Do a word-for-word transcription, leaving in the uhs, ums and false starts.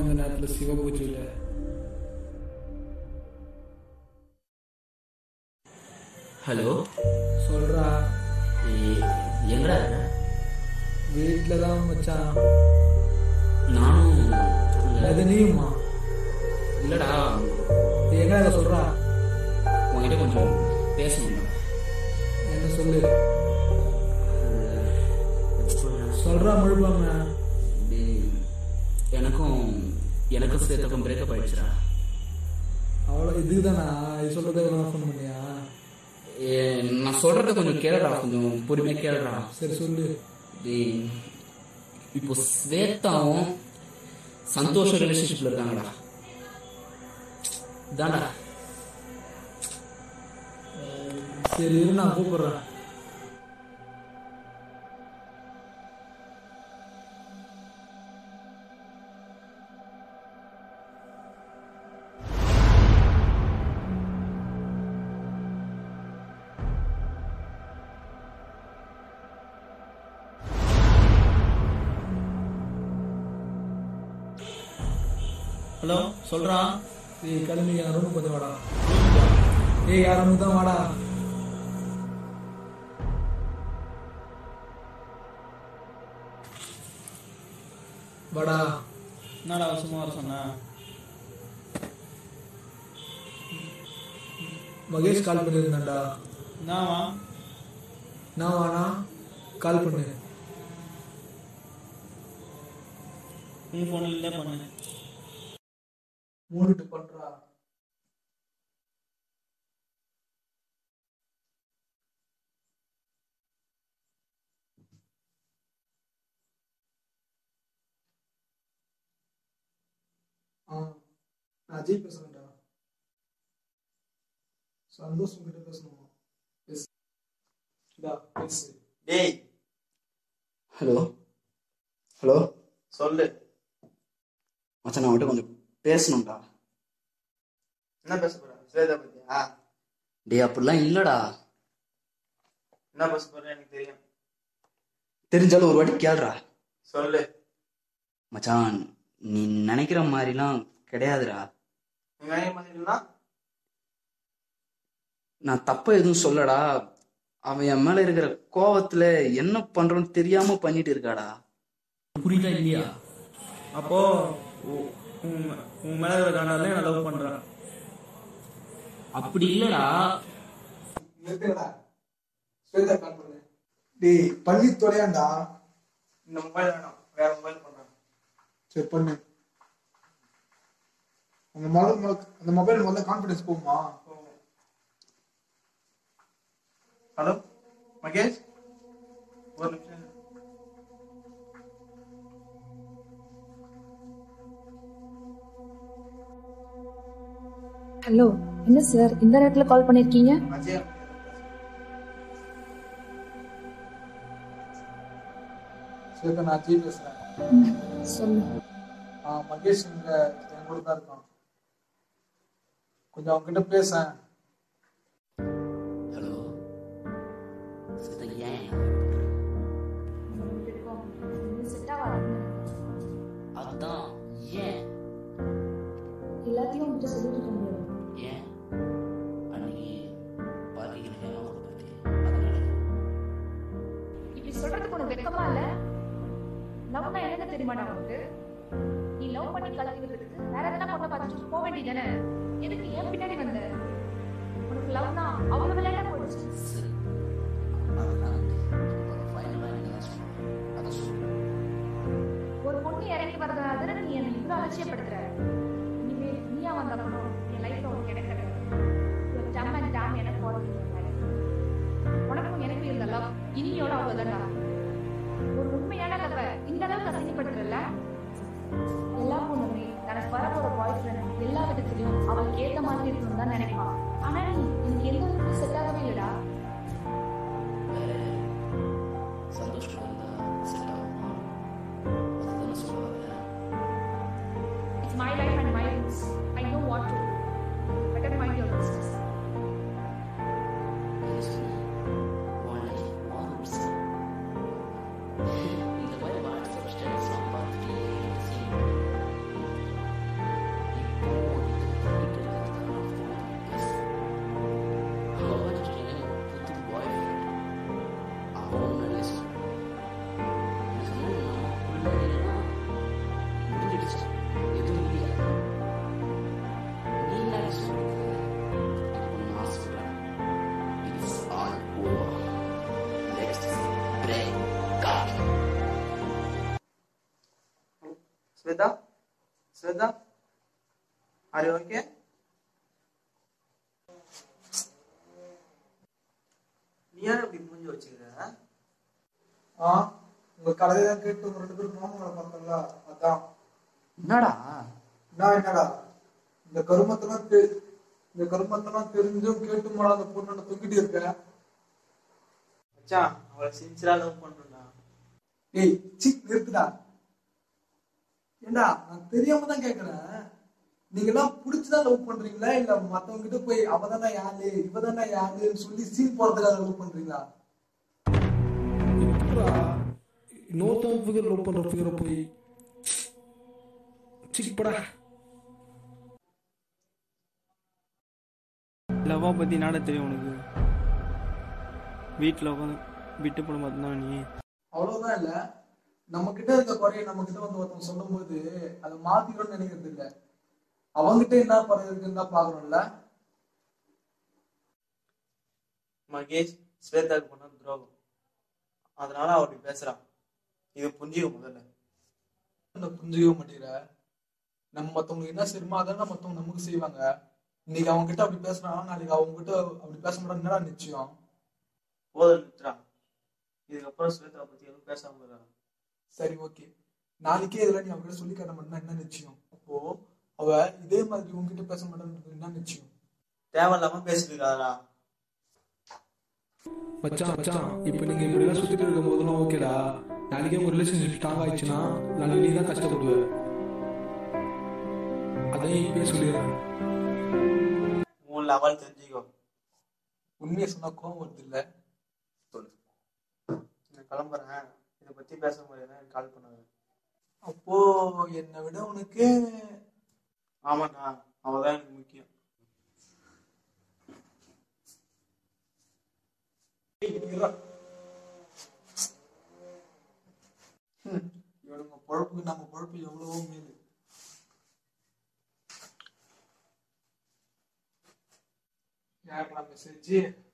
அந்த நேரத்தில் சிவபூஜையில். ஹலோ, சொல்கிறா. எங்கடா? வீட்டில் தான் மச்சான். நானும். அது நீயுமா? இல்லைடா. எங்க சொல்கிறா? உங்ககிட்ட கொஞ்சம் பேசணும். என்ன சொல்லு? சொல்கிறா முழுப்பாங்க. எனக்கும் எனக்கும் சேர்த்துக்கும் பிரேக்கப் ஆயிடுச்சுடா. அவ்வளோ இதுக்கு தானா இது சொல்கிறத ஃபோன் பண்ணியா? நான் சொல்கிறத கொஞ்சம் கேளுடா, கொஞ்சம் பொறுமையாக கேளுடா. சரி சொல்லு. இப்போ ஸ்வேதாவும் சந்தோஷ ரிலேஷன்ஷிப்ல இருக்காங்கடா. தாண்டா. சரி இரு, நான் கூப்பிடுறேன். ஹலோ, சொல்றா. ஏய் கிளம்பி என் ரூமுக்கு கொஞ்சம் வாடா. ஏய் யார் ரூமுக்கு தான் வாடா. வாடா. என்னடா அவசரமா வர சொன்ன? மகேஷ் கால் பண்ணியிருந்தான்டா. என்னவா? நான் வாண்ணா கால் பண்ணு. நீ ஃபோனில் தான் பண்ணு. மூடிட்டு பண்றா. ஆ நான் அஜய் பேசுறேன்டா. சந்தோஷ் கிட்ட பேசணுமா? பேசு. டா பேசு. டேய். ஹலோ ஹலோ சொல்லு மச்சான், நான் அவன்கிட்ட கொஞ்சம் பேசணும்டா. என்ன பேச போற? ஸ்வேதா பத்தியா? டே அப்படிலாம் இல்லடா. என்ன பேச போற எனக்கு தெரியும். தெரிஞ்சாலும் ஒரு வாட்டி கேளுடா. சொல்லு மச்சான், நீ நினைக்கிற மாதிரிலாம் கிடையாதுடா. நீ நினைக்கிற மாதிரினா நான் தப்பா எதுவும் சொல்லடா. அவன் என் மேல இருக்கிற கோவத்துல என்ன பண்றோன்னு தெரியாம பண்ணிட்டு இருக்காடா. புரியுதா இல்லையா? அப்போ உன் மேல இருக்கிற காரணால நான் லவ் பண்றேன். அப்படி இல்லடா. நிறுத்துடா. ஸ்வேதா கால் பண்ணு. டேய் பண்ணி தொலையாண்டா. இந்த மொபைல் வேணாம், வேற மொபைல் பண்றேன். சரி பண்ணு. அந்த மொபைல் அந்த மொபைல் முதல்ல கான்ஃபிடன்ஸ் போகுமா? ஹலோ மகேஷ், ஒரு நிமிஷம். ஹலோ, என்ன சார் இந்த நேரத்துல கால் பண்ணிருக்கீங்க? அஜய் ஸ்வேதா, நான் அஜய் பேசுறேன். சொல்லு. ஆ மகேஷ் இங்க என் கூட தான் இருக்கான். கொஞ்சம் அவங்க கிட்ட பேச. ஹலோ, அதான் ஏன் எல்லாத்தையும் உங்ககிட்ட சொல்லிட்டு இருக்க முடியாது. ஏன் அன்னைக்கு பாத்தீங்கன்னா அதனால இப்படி சொல்றதுக்கு உனக்கு வெக்கமா இல்ல? லவ்னா என்னன்னு தெரியுமாடா உனக்கு? நீ லவ் பண்ணி கலக்கிறதுக்கு வேற எதனா பொண்ணை பார்த்துட்டு போக வேண்டியதானே? எதுக்கு ஏன் பின்னாடி வந்த? உனக்கு லவ்னா அவ்வளவு விளையாட போயிடுச்சு. ஒரு பொண்ணு இறங்கி வரதால நீ என்னை இவ்வளவு அலட்சியப்படுத்துற. இனிமே நீயா வந்தப்பறம் என் லைஃப்ல உனக்கு கிடைக்கிறது ஜம் அண்ட் ஜாம் எனக்கு போடுறது. உனக்கும் எனக்கு இருந்த லவ் இனியோட அவ்வளவுதான்டா. ஒரு உண்மையான லவ் இந்த அளவுக்கு அசிங்கப்படுத்துறல. எல்லா பொண்ணுமே தனக்கு வரப்போற பாய் ஃப்ரெண்ட் எல்லா விதத்திலையும் அவளுக்கு ஏத்த மாதிரி இருக்கணும் தான் நினைப்பான். ஆனா நீ எனக்கு எந்த விதத்துலையும் செட் ஆகவே இல்லடா. It's my life and my rules. I know what to do. Better mind your business. Shweta Shweta are you okay? நீ யாரும் இப்படி மூஞ்சி வச்சுக்கிற? ஆ உங்க கதையை தான் கேட்டு உங்க ரெண்டு பேரும் மாமங்களை பார்த்தல, அதான். என்னடா நான் என்னடா இந்த கருமத்தெல்லாம் தெ- இந்த கருமத்தெல்லாம் தெரிஞ்சும் கேட்டு போல அந்த பொண்ணு தூக்கிட்டு இருக்க. மச்சான் அவளை சின்சியரா லவ் பண்றா. ஏய் சி நிறுத்துடா. ஏண்டா நான் தெரியாம தான் கேக்குறேன். நீங்க எல்லாம் புடிச்சுதான் லவ் பண்றீங்களா இல்ல மத்தவங்க கிட்ட போய் அவதானே யாரு இவதானே யாருன்னு சொல்லி சீன் போறதுக்காக லவ் பண்றீங்களா? இன்னொருத்தவங்க ஃபிகர் லவ் பண்ற ஃபிகரை போய் சிப்படா. லவ்வா பத்தி நாட தெரியும் உனக்கு. வீட்டுல உட்காந்து விட்டு போட மாட்டேன் நீ. அவ்வளவுதான் இல்ல, நம்ம கிட்ட இருக்க குறைய நம்ம கிட்ட வந்து ஒருத்தவங்க சொல்லும் போது அதை மாத்திக்கணும்னு நினைக்கிறது இல்ல, அவங்கிட்ட என்ன குறை இருக்குன்னு தான் பாக்கணும்ல. மகேஷ் ஸ்வேதாக்கு பண்ண துரோகம், அதனால அவ அப்படி பேசுறான். இது புரிஞ்சுக்க முதல்ல. புரிஞ்சுக்கவே மாட்டேங்கிற. நம்ம மத்தவங்களுக்கு என்ன செய்யுமோ அதான் மத்தவங்க நமக்கு செய்வாங்க. இன்னைக்கு அவங்க கிட்ட அப்படி பேசுறான், நாளைக்கு அவங்க கிட்ட அப்படி பேச மாட்டான். என்னடா நிச்சயம்? போதல் விட்டுறான். இதுக்கப்புறம் ஸ்வேதா பத்தி எதுவும் பேசாம இருக்கான். சரி ஓகே, நாளைக்கே இதெல்லாம் நீ அவங்ககிட்ட சொல்லி காட்ட மாட்டேன்னா என்ன நிச்சயம்? அப்போ அவ இதே மாதிரி உங்ககிட்ட பேச மாட்டேன்னு என்ன நிச்சயம்? தேவையில்லாம பேசிருக்காரா? மச்சான் மச்சான் இப்ப நீங்க இப்படி எல்லாம் சுத்திட்டு இருக்கும் போதெல்லாம் ஓகேடா. நாளைக்கே உங்க ரிலேஷன்ஷிப் ஸ்ட்ராங் ஆயிடுச்சுன்னா நாளைக்கு நீ தான் கஷ்டப்படுவ. அதையும் இப்பயே சொல்லிடுறேன். உன் லெவல் தெரிஞ்சுக்கோ. உண்மையை சொன்னா கோவம் வருது இல்ல? சொல்லு. நான் கிளம்புறேன். இதை பத்தி பேச முடியாது, கால் பண்ணுவேன். அப்போ என்னை விட உனக்கு ஆமாண்ணா, அவதான் எனக்கு முக்கியம். இவனுங்க பொழப்புக்கு நம்ம பொழப்பு எவ்வளவோ மேலு. யாருக்கெல்லாம் மெசேஜ்?